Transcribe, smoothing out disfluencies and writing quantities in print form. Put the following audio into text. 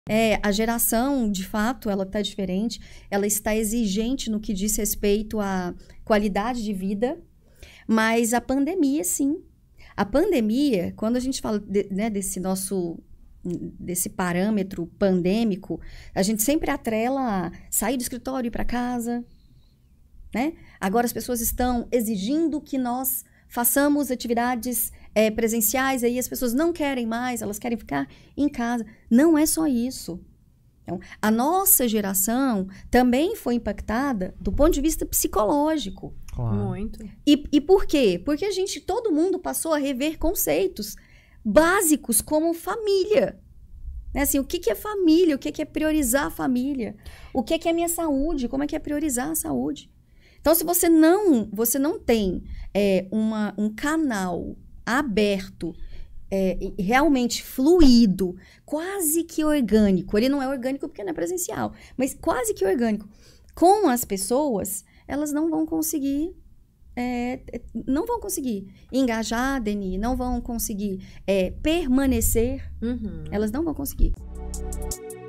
A geração, de fato, ela está diferente, ela está exigente no que diz respeito à qualidade de vida, mas a pandemia, sim. A pandemia, quando a gente fala né, desse parâmetro pandêmico, a gente sempre atrela a sair do escritório e ir para casa, né? Agora as pessoas estão exigindo que nós façamos atividades presenciais, aí as pessoas não querem mais, elas querem ficar em casa. Não é só isso. Então, a nossa geração também foi impactada do ponto de vista psicológico. Claro. Muito. E por quê? Porque todo mundo passou a rever conceitos básicos como família. Né? Assim, o que é família? O que é priorizar a família? O que é minha saúde? Como é que é priorizar a saúde? Então, se você não tem um canal aberto, realmente fluido, quase que orgânico, ele não é orgânico porque não é presencial, mas quase que orgânico, com as pessoas, elas não vão conseguir engajar, Deni, não vão conseguir permanecer, elas não vão conseguir.